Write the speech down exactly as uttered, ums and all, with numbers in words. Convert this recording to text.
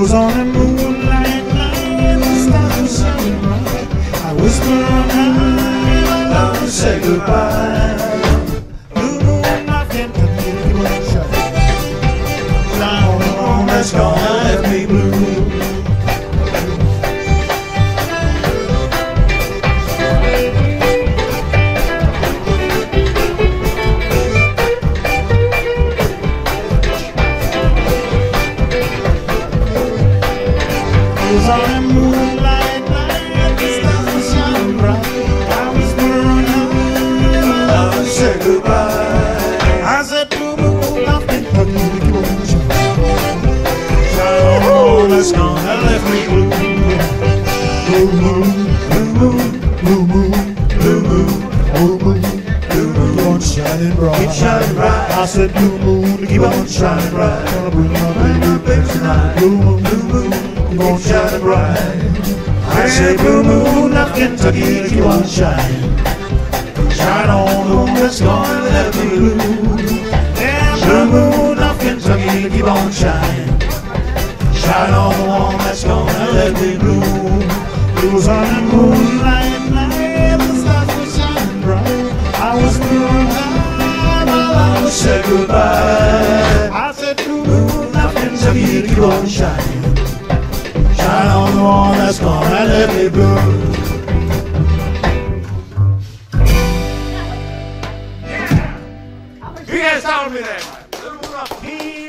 was on a moonlight night, the stars were shining bright. I whisper on high, my love to say goodbye. Blue moon, my friend, come here, you won't shine. Shine on the moon that's gonna let me blue. It was on a moonlight night, the stars were shining bright. I was burning high, my love to say goodbye. I said, blue moon, I've been hugging you, you won't shine. Shine on the moon that's gonna let me blue. Blue moon, blue moon, blue moon, blue moon, blue moon, blue moon, keep on shining bright. Keep shining bright. I said, blue moon, keep on shining bright. Gonna bring my baby tonight. Blue moon, blue moon, keep on shining bright. I say, blue moon of Kentucky, keep on shining. Shine on the moon that's gonna let me blue. Yeah, blue moon of Kentucky, keep on shining. Shine on the one that's gonna let me blue. It was on a moonlight night, the stars were shining bright. I was blue high, my love said goodbye. I said, blue moon of Kentucky, keep on shining. Shine on the one that's gonna let me blue. You guys tell me that.